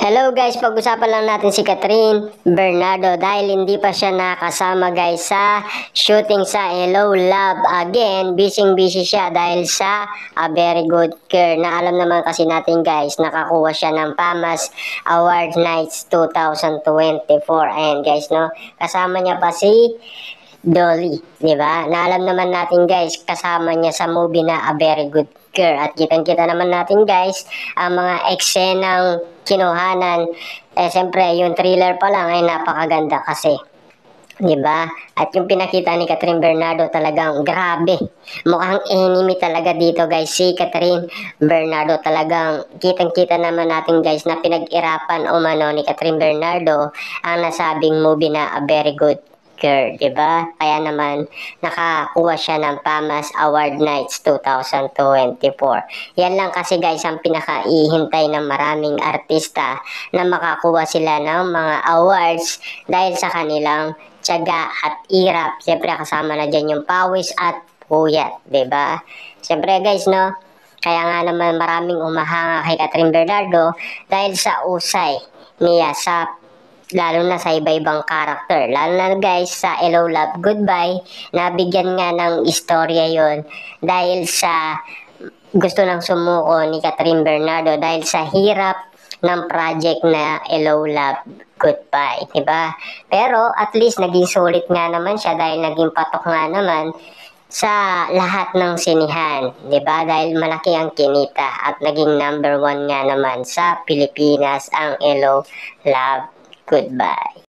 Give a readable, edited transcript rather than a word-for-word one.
Hello guys, pag-usapan lang natin si Catherine Bernardo dahil hindi pa siya nakasama guys sa shooting sa Hello Love. Again, busy siya dahil sa A Very Good Girl na alam naman kasi natin guys, nakakuha siya ng PAMAS Award Nights 2024. Ayan guys, no? Kasama niya pa si Dolly, di ba? Na alam naman natin guys, kasama niya sa movie na A Very Good Girl. At kitang-kita naman natin guys, ang mga eksenang kinuhanan. Siyempre, yung thriller pa lang ay napakaganda kasi. Di ba? At yung pinakita ni Catherine Bernardo talagang grabe. Mukhang enemy talaga dito guys. Si Catherine Bernardo talagang kitang-kita naman natin guys na pinag-irapan umano ni Catherine Bernardo ang nasabing movie na A Very Good Girl, diba? Kaya naman nakakuha siya ng PAMAS Award Nights 2024. Yan lang kasi guys ang pinakaihintay ng maraming artista na makakuha sila ng mga awards dahil sa kanilang tiyaga at irap. Siyempre kasama na dyan yung pawis at puyat, diba? Siyempre guys, no? Kaya nga naman maraming umahanga kay Catherine Bernardo dahil sa usay niya sa lalo na sa iba-ibang karakter. Lalo na guys sa Hello Love Goodbye, nabigyan nga ng istorya yon dahil sa gusto nang sumuko ni Catherine Bernardo dahil sa hirap ng project na Hello Love Goodbye, diba? Pero at least naging sulit nga naman siya dahil naging patok nga naman sa lahat ng sinihan, diba? Dahil malaki ang kinita at naging #1 nga naman sa Pilipinas ang Hello Love Goodbye.